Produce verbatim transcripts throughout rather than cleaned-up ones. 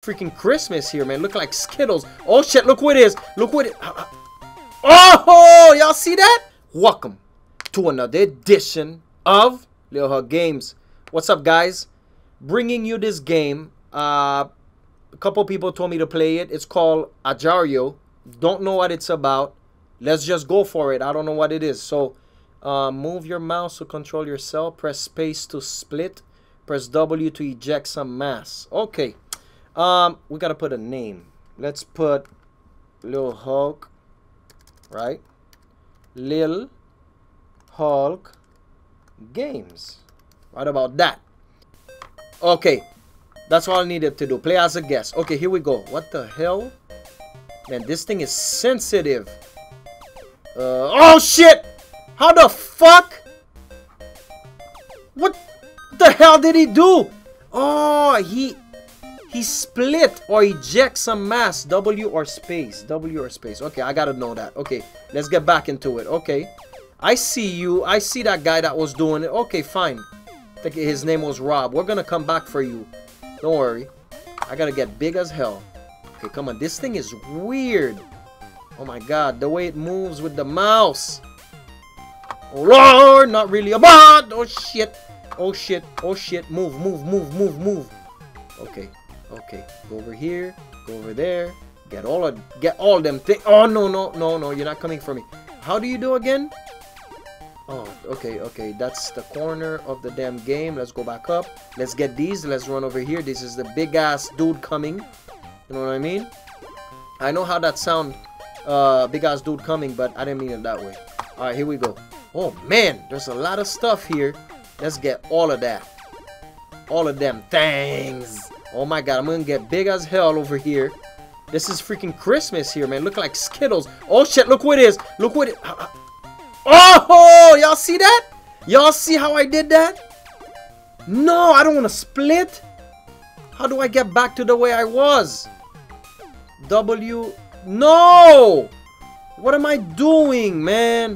Freaking Christmas here, man. Look like Skittles. Oh shit, look what it is. Look what it. Oh, y'all see that? Welcome to another edition of Lil Hug Games. What's up, guys? Bringing you this game. Uh, a couple people told me to play it. It's called Agar.io. Don't know what it's about. Let's just go for it. I don't know what it is. So, uh, move your mouse to control your cell. Press space to split. Press W to eject some mass. Okay. Um, we gotta put a name. Let's put Lil Hulk, right? Lil Hulk Games. Right about that. Okay, that's all I needed to do. Play as a guest. Okay, here we go. What the hell? Man, this thing is sensitive. Uh, oh shit! How the fuck? What the hell did he do? Oh, he... He split or eject some mass. W or space. W or space. Okay, I gotta know that. Okay, let's get back into it. Okay. I see you. I see that guy that was doing it. Okay, fine. I think his name was Rob. We're gonna come back for you. Don't worry. I gotta get big as hell. Okay, come on. This thing is weird. Oh my god. The way it moves with the mouse. Oh Lord. Not really a bot. Oh shit. Oh shit. Oh shit. Move, move, move, move, move. Okay. Okay, go over here, go over there, get all of get all them things. Oh no, no, no, no, you're not coming for me. How do you do again? Oh, okay, okay, that's the corner of the damn game. Let's go back up. Let's get these. Let's run over here. This is the big ass dude coming. You know what I mean? I know how that sound, uh, big ass dude coming, but I didn't mean it that way. All right, here we go. Oh man, there's a lot of stuff here. Let's get all of that. All of them things. Oh my god, I'm gonna get big as hell over here. This is freaking Christmas here, man. Look like Skittles. Oh shit, look what it is. Look what it... Oh, y'all see that? Y'all see how I did that? No, I don't want to split. How do I get back to the way I was? W... No! What am I doing, man?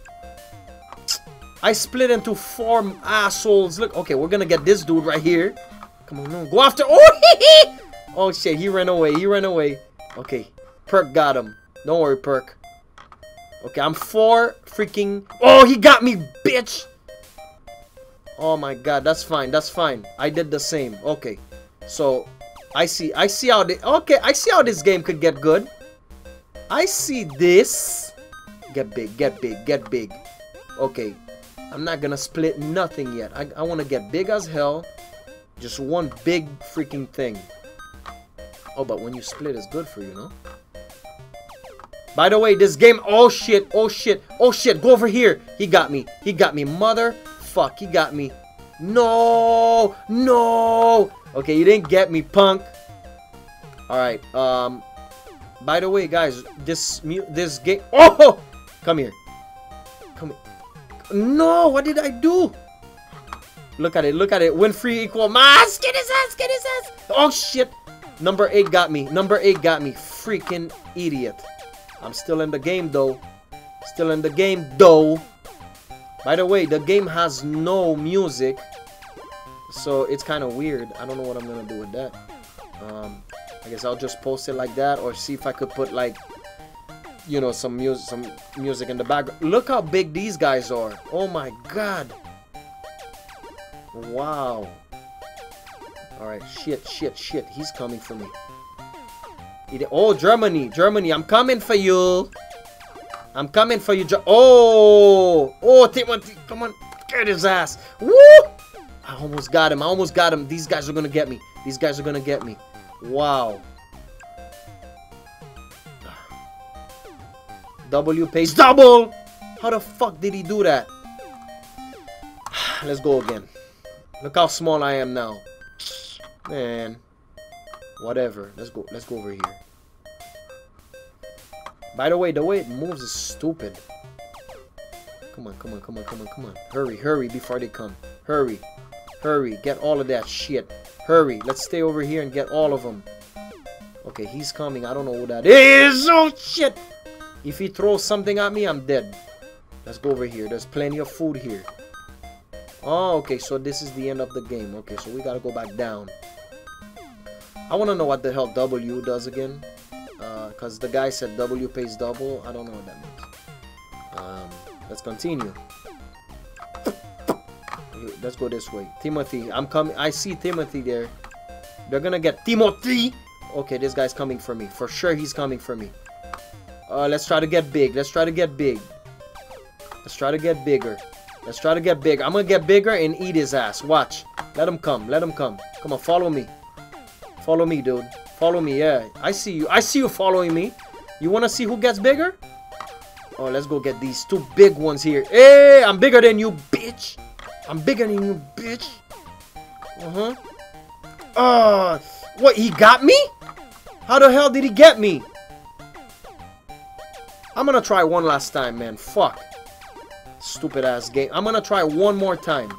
I split into four assholes. Look, okay, we're gonna get this dude right here. Come on, no, go after. Oh, hee hee. Oh shit, he ran away. He ran away. Okay, Perk got him. Don't worry, Perk. Okay, I'm four freaking. Oh, he got me, bitch. Oh my god, that's fine. That's fine. I did the same. Okay, so I see. I see how the. Okay, I see how this game could get good. I see this. Get big. Get big. Get big. Okay, I'm not gonna split nothing yet. I I want to get big as hell. Just one big freaking thing. Oh, but when you split, it's good for you, no? By the way, this game... Oh, shit. Oh, shit. Oh, shit. Go over here. He got me. He got me. Mother... Fuck. He got me. No. No. Okay, you didn't get me, punk. Alright. Um... By the way, guys, this... This game... Oh! Come here. Come here. No. What did I do? Look at it, look at it. Win free equal mass. Get his ass, get his ass. Oh shit. Number eight got me. Number eight got me. Freaking idiot. I'm still in the game though. Still in the game though. By the way, the game has no music. So it's kind of weird. I don't know what I'm gonna do with that. Um, I guess I'll just post it like that, or see if I could put like, you know, some music, some music in the background. Look how big these guys are. Oh my god. Wow. Alright, shit, shit, shit. He's coming for me. Oh, Germany. Germany, I'm coming for you. I'm coming for you. Oh! Oh, Timothy, come on. Get his ass. Woo! I almost got him. I almost got him. These guys are gonna get me. These guys are gonna get me. Wow. W pays double! How the fuck did he do that? Let's go again. Look how small I am now. Man. Whatever. Let's go. Let's go over here. By the way, the way it moves is stupid. Come on, come on, come on, come on, come on. Hurry, hurry before they come. Hurry. Hurry. Get all of that shit. Hurry. Let's stay over here and get all of them. Okay, he's coming. I don't know who that is. Oh, shit. If he throws something at me, I'm dead. Let's go over here. There's plenty of food here. Oh, okay, so this is the end of the game. Okay, so we gotta go back down. I want to know what the hell W does again. Because uh, the guy said W pays double. I don't know what that means. Um, let's continue. Let's go this way. Timothy. I'm coming. I see Timothy there. They're going to get Timothy. Okay, this guy's coming for me. For sure he's coming for me. Uh, let's try to get big. Let's try to get big. Let's try to get bigger. Let's try to get big. I'm going to get bigger and eat his ass. Watch. Let him come. Let him come. Come on, follow me. Follow me, dude. Follow me, yeah. I see you. I see you following me. You want to see who gets bigger? Oh, let's go get these two big ones here. Hey, I'm bigger than you, bitch. I'm bigger than you, bitch. Uh-huh. Uh, what, he got me? How the hell did he get me? I'm going to try one last time, man. Fuck. Stupid ass game. I'm going to try one more time.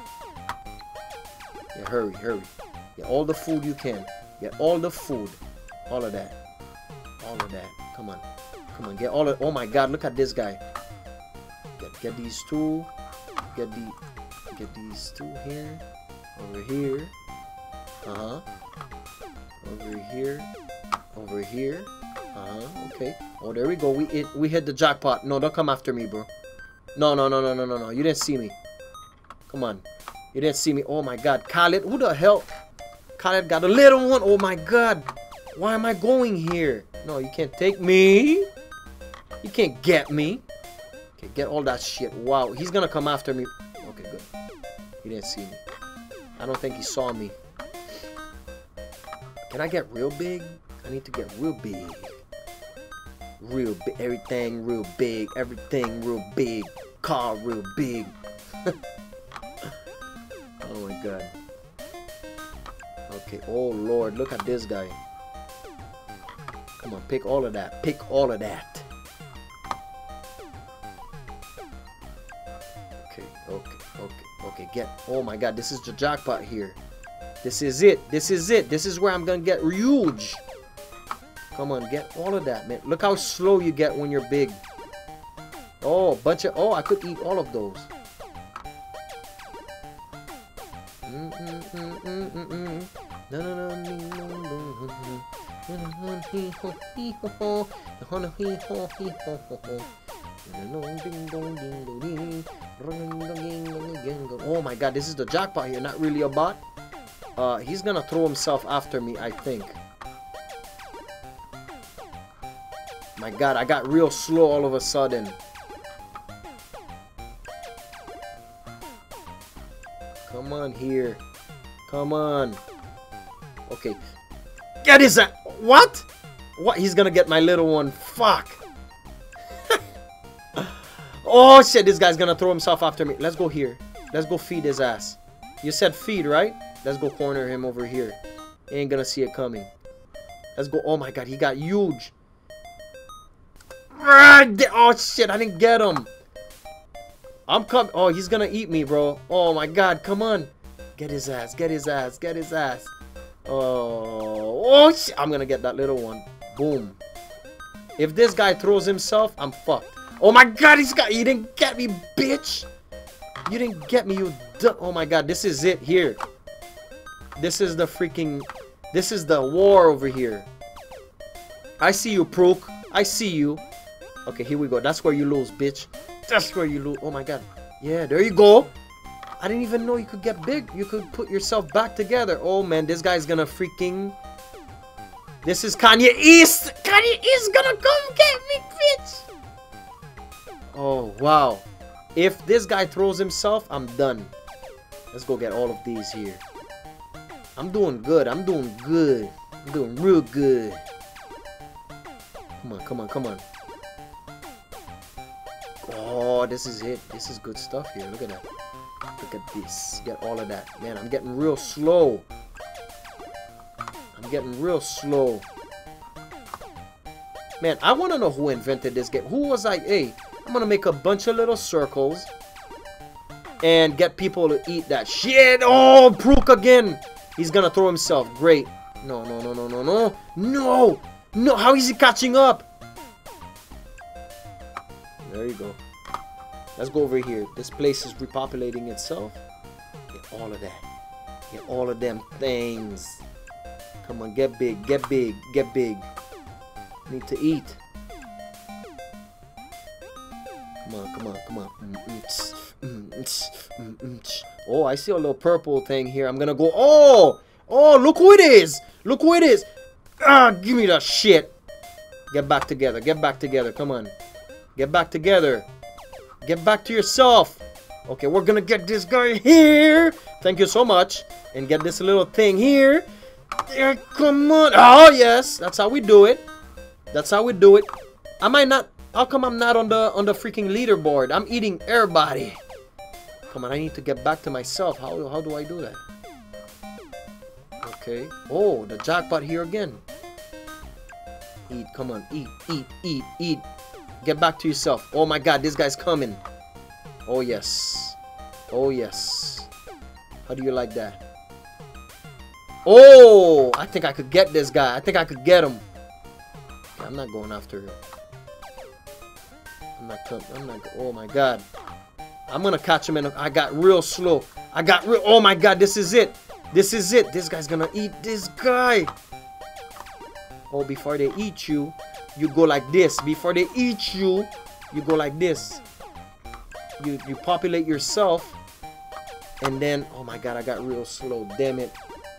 Yeah, hurry, hurry. Get all the food you can. Get all the food. All of that. All of that. Come on. Come on. Get all of... Oh my god. Look at this guy. Get, get these two. Get the... Get these two here. Over here. Uh-huh. Over here. Over here. Uh-huh. Okay. Oh, there we go. We it, we hit the jackpot. No, don't come after me, bro. No, no, no, no, no, no, no. You didn't see me. Come on. You didn't see me. Oh my god. Khaled. Who the hell? Khaled got a little one. Oh my god. Why am I going here? No, you can't take me. You can't get me. Okay, get all that shit. Wow. He's gonna come after me. Okay, good. He didn't see me. I don't think he saw me. Can I get real big? I need to get real big. Real big. Everything real big. Everything real big. Car real big. Oh my god. Okay. Oh lord. Look at this guy. Come on. Pick all of that. Pick all of that. Okay. Okay. Okay. Okay. Get. Oh my god. This is the jackpot here. This is it. This is it. This is where I'm gonna get huge. Come on, get all of that, man. Look how slow you get when you're big. Oh, bunch of... Oh, I could eat all of those. Oh my god, this is the jackpot here. Not really a bot. Uh, he's gonna throw himself after me, I think. My god, I got real slow all of a sudden. Come on here. Come on. Okay. Get his ass. What? What? He's gonna get my little one. Fuck. Oh shit, this guy's gonna throw himself after me. Let's go here. Let's go feed his ass. You said feed, right? Let's go corner him over here. He ain't gonna see it coming. Let's go. Oh my god, he got huge. Oh shit, I didn't get him. I'm coming. Oh, he's gonna eat me, bro. Oh my god, come on. Get his ass, get his ass, get his ass. Oh, oh shit. I'm gonna get that little one. Boom. If this guy throws himself, I'm fucked. Oh my god, he's got. You didn't get me, bitch. You didn't get me, you dumb. Oh my god, this is it here. This is the freaking. This is the war over here. I see you, Prook. I see you. Okay, here we go. That's where you lose, bitch. That's where you lose. Oh my god. Yeah, there you go. I didn't even know you could get big. You could put yourself back together. Oh man, this guy's gonna freaking... This is Kanye East. Kanye East gonna come get me, bitch. Oh, wow. If this guy throws himself, I'm done. Let's go get all of these here. I'm doing good. I'm doing good. I'm doing real good. Come on, come on, come on. Oh, this is it. This is good stuff here. Look at that. Look at this. Get all of that. Man, I'm getting real slow. I'm getting real slow. Man, I want to know who invented this game. Who was like, hey, I'm going to make a bunch of little circles and get people to eat that shit. Oh, Prook again. He's going to throw himself. Great. No, no, no, no, no, no. No. No, how is he catching up? There you go. Let's go over here. This place is repopulating itself. Get all of that. Get all of them things. Come on, get big, get big, get big. Need to eat. Come on, come on, come on. Mm, mm, tss, mm, tss, mm, mm, tss. Oh, I see a little purple thing here. I'm gonna go. Oh, oh, look who it is. Look who it is. Ah, give me that shit. Get back together. Get back together. Come on. Get back together. Get back to yourself. Okay, we're gonna get this guy here. Thank you so much. And get this little thing here. There, come on. Oh, yes. That's how we do it. That's how we do it. I might not. How come I'm not on the on the freaking leaderboard? I'm eating everybody. Come on, I need to get back to myself. How, how do I do that? Okay. Oh, the jackpot here again. Eat. Come on. Eat. Eat. Eat. Eat. Get back to yourself. Oh my God, this guy's coming. Oh yes. Oh yes. How do you like that? Oh, I think I could get this guy. I think I could get him. Okay, I'm not going after him. I'm not coming. I'm not. Oh my God. I'm gonna catch him in. A, I got real slow. I got real. Oh my God. This is it. This is it. This guy's gonna eat this guy. Oh, before they eat you, you go like this. Before they eat you, you go like this. You you populate yourself, and then oh my God, I got real slow. Damn it.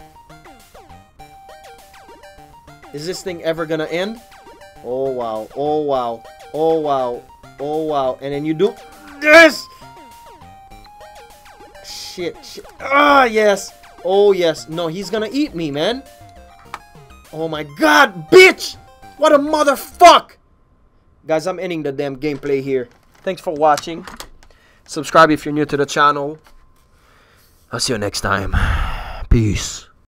Is this thing ever gonna end? Oh wow. Oh wow. Oh wow. Oh wow. And then you do this. Shit. Shit. Ah yes. Oh yes. No, he's gonna eat me, man. Oh my God, bitch! What a motherfuck! Guys, I'm ending the damn gameplay here. Thanks for watching. Subscribe if you're new to the channel. I'll see you next time. Peace.